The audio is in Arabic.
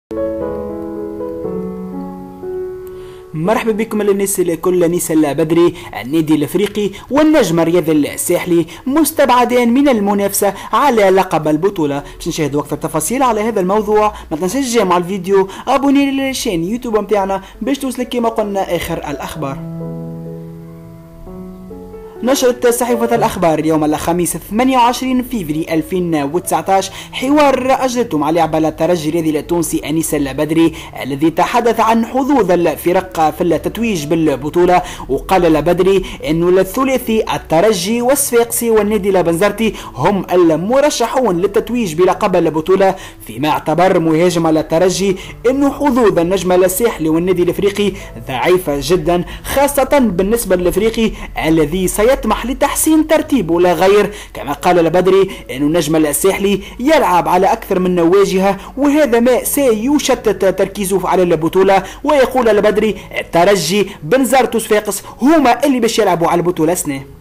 مرحبا بكم الناس الكل. نيسان بدري النادي الافريقي والنجم رياض الساحلي مستبعدان من المنافسه على لقب البطوله. باش نشاهدوا اكثر تفاصيل على هذا الموضوع. ما تنساش مع الفيديو ابوني للشين يوتيوب نتاعنا باش توصلك كما قلنا اخر الاخبار. نشرت صحيفة الأخبار اليوم الخميس 28 فيفري 2019 حوار أجرته مع لاعب الترجي الرياضي التونسي أنيس البدري الذي تحدث عن حظوظ الفرق في التتويج بالبطولة. وقال البدري أنه الثلاثي الترجي والصفاقسي والنادي البنزرتي هم المرشحون للتتويج بلقب البطولة، فيما اعتبر مهاجم الترجي أنه حظوظ النجم الساحلي والنادي الأفريقي ضعيفة جدا، خاصة بالنسبة للأفريقي الذي يطمح لتحسين ترتيبه لا غير. كما قال البدري أن النجم الساحلي يلعب على أكثر من واجهة، وهذا ما سيشتت تركيزه على البطولة. ويقول البدري الترجي بنزرت وصفاقس هما اللي باش يلعبوا على البطولة السنة.